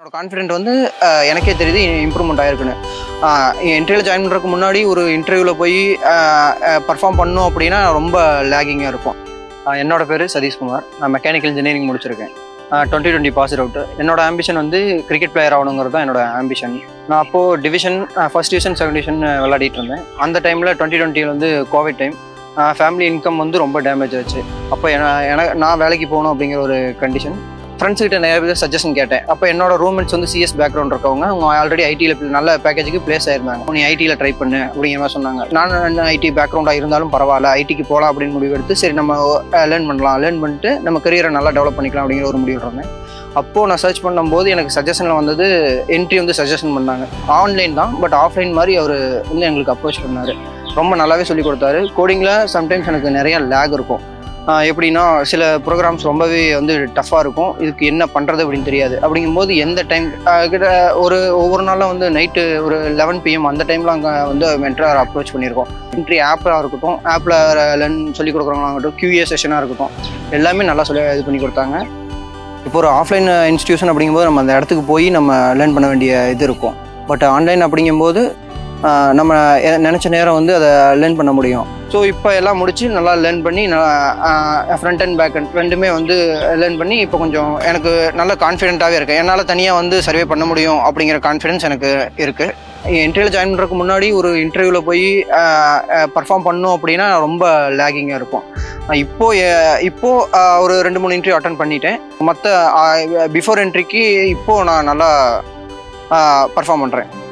என்னோட கான்ஃபிடென்ட் வந்து எனக்கே தெரியுது இம்ப்ரூவ்மெண்ட் ஆயிருக்குன்னு. என்ட்ரியில் ஜாயின் பண்ணுறதுக்கு முன்னாடி ஒரு இன்டர்வியூவில் போய் பர்ஃபார்ம் பண்ணோம் அப்படின்னா ரொம்ப லேகிங்காக இருக்கும். என்னோட பேர் சதீஷ் குமார். நான் மெக்கானிக்கல் இன்ஜினியரிங் முடிச்சிருக்கேன். 2020 பாஸ் அவுட். என்னோட ஆம்பிஷன் வந்து கிரிக்கெட் பிளேயர் ஆகணுங்கிறது தான் என்னோட ஆம்பிஷன். நான் அப்போது division first division second division விளையாடிட்டு இருந்தேன். அந்த டைமில் 2020 வந்து கோவிட் டைம். ஃபேமிலி இன்கம் வந்து ரொம்ப டேமேஜ் ஆச்சு. அப்போ நான் வேலைக்கு போகணும் அப்படிங்கிற ஒரு கண்டிஷன். ஃப்ரெண்ட்ஸ்கிட்ட நிறைய பேர் சஜஷன் கேட்டேன். அப்போ என்னோட ரூம்மேட்ஸ் வந்து சிஎஸ் பேக்ரவுண்ட் இருக்கவங்க, அவங்க ஆல்ரெடி ஐடியில் நல்ல பேக்கேஜுக்கு பிளேஸ் ஆயிருந்தாங்க. நீ ஐடியில் ட்ரை பண்ணு அப்படிங்கிற மாதிரி சொன்னாங்க. நான் ஐடி பேக்ரவுண்டாக இருந்தாலும் பரவாயில்ல, ஐடிக்கு போகலாம் அப்படின்னு முடிவு எடுத்து சரி நம்ம லேர்ன் பண்ணிட்டு நம்ம கரியரை நல்லா டெவலப் பண்ணிக்கலாம் அப்படிங்கிற ஒரு முடிவு இருந்தேன். அப்போது நான் சர்ச் பண்ணும்போது எனக்கு சஜஷனில் வந்தது என்ட்ரி வந்து சஜஷன் பண்ணாங்க. ஆன்லைன் தான், பட் ஆஃப்லைன் மாதிரி அவர் வந்து எங்களுக்கு அப்ரோச் பண்ணார். ரொம்ப நல்லாவே சொல்லிக் கொடுத்தாரு. கோடிங்கில் சம்டைம்ஸ் எனக்கு நிறையா லேக் இருக்கும். எப்படின்னா சில ப்ரோக்ராம்ஸ் ரொம்பவே வந்து டஃப்பாக இருக்கும். இதுக்கு என்ன பண்ணுறது அப்படின்னு தெரியாது. அப்படிங்கும்போது எந்த டைம் கிட்ட ஒவ்வொரு நாளும் வந்து நைட்டு ஒரு 11 PM அந்த டைமில் அங்கே வந்து மென்டர் அப்ரோச் பண்ணியிருக்கோம். என்ட்ரி ஆப்பாக இருக்கட்டும், ஆப்பில் லேர்ன் சொல்லிக் கொடுக்குறவங்களாகட்டும், QA செஷனாக இருக்கட்டும், எல்லாமே நல்லா இது பண்ணி கொடுத்தாங்க. இப்போ ஒரு ஆஃப்லைன் இன்ஸ்டியூஷன் அப்படிங்கும்போது நம்ம அந்த இடத்துக்கு போய் நம்ம லேர்ன் பண்ண வேண்டிய இது இருக்கும். பட் ஆன்லைன் அப்படிங்கும்போது நம்ம நினச்ச நேரம் வந்து அதை லேர்ன் பண்ண முடியும். ஸோ இப்போ எல்லாம் முடித்து நல்லா லேர்ன் பண்ணி ஃப்ரண்ட் அண்ட் பேக் அண்ட் ரெண்டுமே வந்து லேர்ன் பண்ணி இப்போ கொஞ்சம் எனக்கு நல்ல கான்ஃபிடென்ட்டாகவே இருக்குது. என்னால் தனியாக வந்து சர்வே பண்ண முடியும் அப்படிங்கிற கான்ஃபிடென்ஸ் எனக்கு இருக்குது. என்ட்ரியில் ஜாயின் பண்ணுறதுக்கு முன்னாடி ஒரு இன்டர்வியூவில் போய் பர்ஃபார்ம் பண்ணோம் அப்படின்னா ரொம்ப லேகிங்காக இருக்கும். இப்போது ஒரு 2-3 இன்டர்வியூ அட்டன் பண்ணிட்டேன். மற்ற பிஃபோர் என்ட்ரிக்கு இப்போது நான் நல்லா பர்ஃபார்ம் பண்ணுறேன்.